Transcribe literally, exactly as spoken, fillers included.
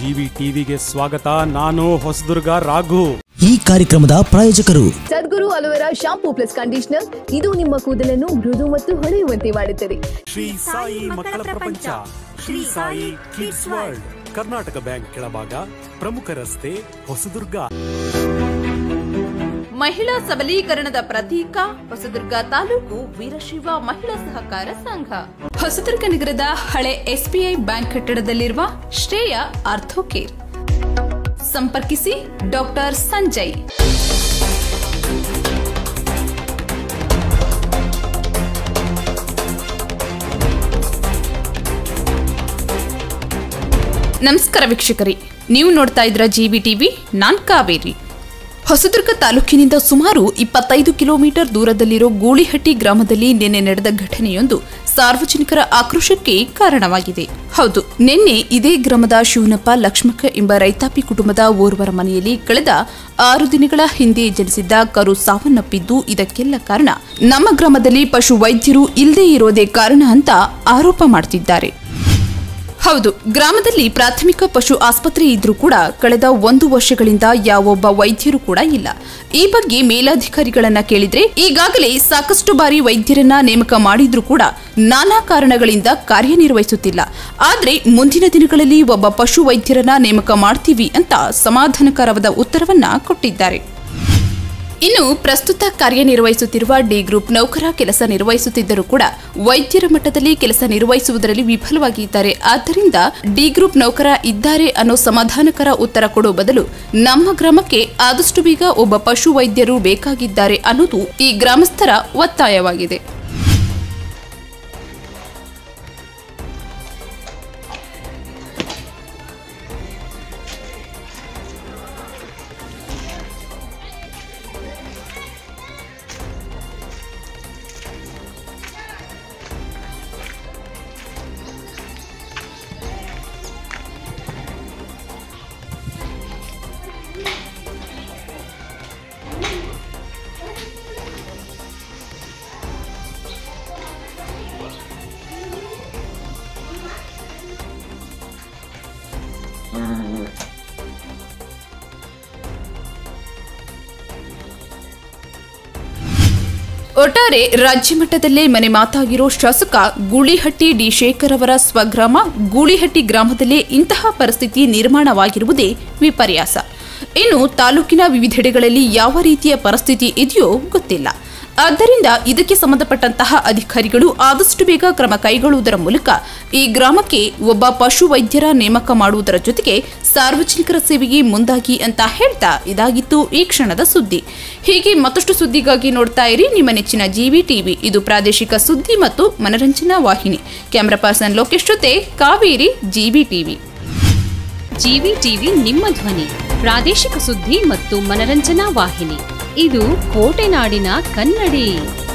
GV ಟಿವಿಗೆ ಸ್ವಾಗತ. ನಾನು ಹೊಸದುರ್ಗ ರಾಘು. ಈ ಕಾರ್ಯಕ್ರಮದ ಪ್ರಾಯೋಜಕರು Sadguru aloe vera shampoo plus conditioner. ಇದು ನಿಮ್ಮ ಕೂದಲನ್ನು ಮೃದು ಮತ್ತು ಹೊಳೆಯುವಂತೆ ಮಾಡುತ್ತದೆ. ಶ್ರೀ ಸಾಯಿ ಮಕ್ಕಳ ಪ್ರಪಂಚ, Shri Sai kids world, Karnataka bank ಕೆಳಭಾಗ, ಪ್ರಮುಖ ರಸ್ತೆ, ಹೊಸದುರ್ಗ. ಮಹಿಳಾ ಸಬಲೀಕರಣದ ಪ್ರತೀಕ ಹೊಸದುರ್ಗ ತಾಲೂಕು ವೀರಶೈವ ಮಹಿಳಾ ಸಹಕಾರ ಸಂಘ. ಹೊಸದುರ್ಗ ನಗರದ ಹಳೆ ಎಸ್ಬಿಐ ಬ್ಯಾಂಕ್ ಕಟ್ಟಡದಲ್ಲಿರುವ ಶ್ರೇಯ ಆರ್ಥೋಕೇರ್. ಸಂಪರ್ಕಿಸಿ ಡಾಕ್ಟರ್ ಸಂಜಯ್. ನಮಸ್ಕಾರ ವೀಕ್ಷಕರೇ, ನೀವು ನೋಡ್ತಾ ಇದ್ರ ಜಿವಿ ಟಿವಿ. ನಾನ್ ಕಾವೇರಿ. ಹೊಸದುರ್ಗ ತಾಲೂಕಿನಿಂದ ಸುಮಾರು ಇಪ್ಪತ್ತೈದು ಕಿಲೋಮೀಟರ್ ದೂರದಲ್ಲಿರೋ ಗೂಳಿಹಟ್ಟಿ ಗ್ರಾಮದಲ್ಲಿ ನಿನ್ನೆ ನಡೆದ ಘಟನೆಯೊಂದು ಸಾರ್ವಜನಿಕರ ಆಕ್ರೋಶಕ್ಕೆ ಕಾರಣವಾಗಿದೆ. ಹೌದು, ನಿನ್ನೆ ಇದೇ ಗ್ರಾಮದ ಶಿವನಪ್ಪ ಲಕ್ಷ್ಮಕ್ಕ ಎಂಬ ರೈತಾಪಿ ಕುಟುಂಬದ ಓರ್ವರ ಮನೆಯಲ್ಲಿ ಕಳೆದ ಆರು ದಿನಗಳ ಹಿಂದೆ ಜನಿಸಿದ್ದ ಕರು ಸಾವನ್ನಪ್ಪಿದ್ದು, ಇದಕ್ಕೆಲ್ಲ ಕಾರಣ ನಮ್ಮ ಗ್ರಾಮದಲ್ಲಿ ಪಶು ವೈದ್ಯರು ಇಲ್ಲದೇ ಇರೋದೇ ಕಾರಣ ಅಂತ ಆರೋಪ ಮಾಡುತ್ತಿದ್ದಾರೆ. ಹೌದು, ಗ್ರಾಮದಲ್ಲಿ ಪ್ರಾಥಮಿಕ ಪಶು ಆಸ್ಪತ್ರೆ ಇದ್ರೂ ಕೂಡ ಕಳೆದ ಒಂದು ವರ್ಷಗಳಿಂದ ಯಾವೊಬ್ಬ ವೈದ್ಯರು ಕೂಡ ಇಲ್ಲ. ಈ ಬಗ್ಗೆ ಮೇಲಾಧಿಕಾರಿಗಳನ್ನ ಕೇಳಿದ್ರೆ ಈಗಾಗಲೇ ಸಾಕಷ್ಟು ಬಾರಿ ವೈದ್ಯರನ್ನ ನೇಮಕ ಮಾಡಿದ್ರೂ ಕೂಡ ನಾನಾ ಕಾರಣಗಳಿಂದ ಕಾರ್ಯನಿರ್ವಹಿಸುತ್ತಿಲ್ಲ. ಆದ್ರೆ ಮುಂದಿನ ದಿನಗಳಲ್ಲಿ ಒಬ್ಬ ಪಶು ವೈದ್ಯರನ್ನ ನೇಮಕ ಮಾಡ್ತೀವಿ ಅಂತ ಸಮಾಧಾನಕರವಾದ ಉತ್ತರವನ್ನ ಕೊಟ್ಟಿದ್ದಾರೆ. ಇನ್ನು ಪ್ರಸ್ತುತ ಕಾರ್ಯನಿರ್ವಹಿಸುತ್ತಿರುವ ಡಿ ಗ್ರೂಪ್ ನೌಕರ ಕೆಲಸ ನಿರ್ವಹಿಸುತ್ತಿದ್ದರೂ ಕೂಡ ವೈದ್ಯರ ಮಟ್ಟದಲ್ಲಿ ಕೆಲಸ ನಿರ್ವಹಿಸುವುದರಲ್ಲಿ ವಿಫಲವಾಗಿದ್ದಾರೆ. ಆದ್ದರಿಂದ ಡಿ ಗ್ರೂಪ್ ನೌಕರ ಇದ್ದಾರೆ ಅನ್ನೋ ಸಮಾಧಾನಕರ ಉತ್ತರ ಕೊಡುವ ಬದಲು ನಮ್ಮ ಗ್ರಾಮಕ್ಕೆ ಆದಷ್ಟು ಬೇಗ ಒಬ್ಬ ಪಶು ವೈದ್ಯರು ಬೇಕಾಗಿದ್ದಾರೆ ಅನ್ನೋದು ಈ ಗ್ರಾಮಸ್ಥರ ಒತ್ತಾಯವಾಗಿದೆ. ಒಟ್ಟಾರೆ ರಾಜ್ಯ ಮಟ್ಟದಲ್ಲೇ ಮನೆ ಮಾತಾಗಿರೋ ಶಾಸಕ ಗೂಳಿಹಟ್ಟಿ ಡಿ ಶೇಖರ್ ಅವರ ಸ್ವಗ್ರಾಮ ಗೂಳಿಹಟ್ಟಿ ಗ್ರಾಮದಲ್ಲೇ ಇಂತಹ ಪರಿಸ್ಥಿತಿ ನಿರ್ಮಾಣವಾಗಿರುವುದೇ ವಿಪರ್ಯಾಸ. ಇನ್ನು ತಾಲೂಕಿನ ವಿವಿಧೆಡೆಗಳಲ್ಲಿ ಯಾವ ರೀತಿಯ ಪರಿಸ್ಥಿತಿ ಇದೆಯೋ ಗೊತ್ತಿಲ್ಲ. ಆದ್ದರಿಂದ ಇದಕ್ಕೆ ಸಂಬಂಧಪಟ್ಟಂತಹ ಅಧಿಕಾರಿಗಳು ಆದಷ್ಟು ಬೇಗ ಕ್ರಮ ಕೈಗೊಳ್ಳುವುದರ ಮೂಲಕ ಈ ಗ್ರಾಮಕ್ಕೆ ಒಬ್ಬ ಪಶು ವೈದ್ಯರ ನೇಮಕ ಮಾಡುವುದರ ಜೊತೆಗೆ ಸಾರ್ವಜನಿಕರ ಸೇವೆಗೆ ಮುಂದಾಗಿ ಅಂತ ಹೇಳ್ತಾ ಇದಾಗಿತ್ತು ಈ ಕ್ಷಣದ ಸುದ್ದಿ. ಹೀಗೆ ಮತ್ತಷ್ಟು ಸುದ್ದಿಗಾಗಿ ನೋಡ್ತಾ ಇರಿ ನಿಮ್ಮ ನೆಚ್ಚಿನ ಜಿವಿ ಟಿವಿ. ಇದು ಪ್ರಾದೇಶಿಕ ಸುದ್ದಿ ಮತ್ತು ಮನರಂಜನಾ ವಾಹಿನಿ. ಕ್ಯಾಮರಾ ಪರ್ಸನ್ ಲೋಕೇಶ್ ಜೊತೆ Kaveri, GV TV. GV TV ನಿಮ್ಮ ಧ್ವನಿ, ಪ್ರಾದೇಶಿಕ ಸುದ್ದಿ ಮತ್ತು ಮನರಂಜನಾ ವಾಹಿನಿ. ಇದು ಕೋಟೆನಾಡಿನ ಕನ್ನಡಿ.